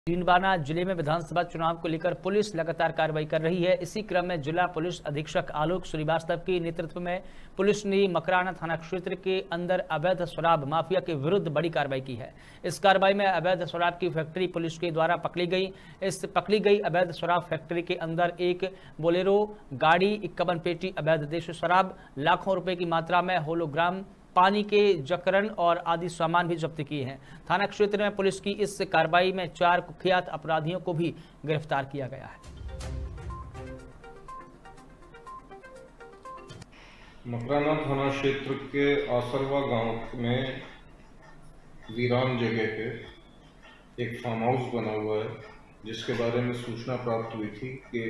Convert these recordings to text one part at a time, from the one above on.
भीलवाड़ा जिले में विधानसभा चुनाव को लेकर पुलिस लगातार कार्रवाई कर रही है। इसी क्रम में जिला पुलिस अधीक्षक आलोक श्रीवास्तव के नेतृत्व में पुलिस ने मकराना थाना क्षेत्र के अंदर अवैध शराब माफिया के विरुद्ध बड़ी कार्रवाई की है। इस कार्रवाई में अवैध शराब की फैक्ट्री पुलिस के द्वारा पकड़ी गई। इस पकड़ी गई अवैध शराब फैक्ट्री के अंदर एक बोलेरो गाड़ी, 51 पेटी अवैध देशी शराब, लाखों रुपए की मात्रा में होलोग्राम, पानी के जकरण और आदि सामान भी जब्त किए हैं। थाना क्षेत्र में पुलिस की इस कार्रवाई में 4 कुख्यात अपराधियों को भी गिरफ्तार किया गया है। मकराना थाना क्षेत्र के आसरवा गांव में वीरान जगह पे एक फार्म हाउस बना हुआ है, जिसके बारे में सूचना प्राप्त हुई थी कि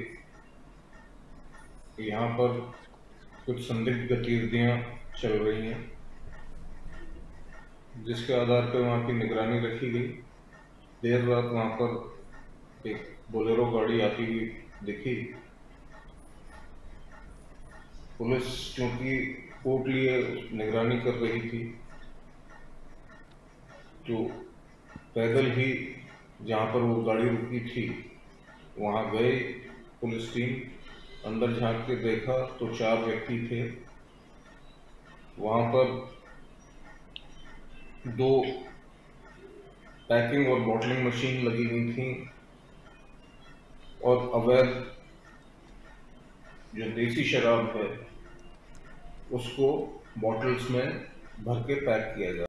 यहाँ पर कुछ संदिग्ध गतिविधियां चल रही हैं, जिसके आधार पर वहाँ की निगरानी रखी गई। देर रात वहाँ पर एक बोलेरो गाड़ी आती हुई दिखी। पुलिस चूंकि कोर्ट लिए निगरानी कर रही थी, तो पैदल ही जहाँ पर वो गाड़ी रुकी थी वहाँ गए। पुलिस टीम अंदर झांक के देखा तो 4 व्यक्ति थे। वहाँ पर 2 पैकिंग और बॉटलिंग मशीन लगी हुई थी और अवैध जो देसी शराब है उसको बॉटल्स में भर के पैक किया गया।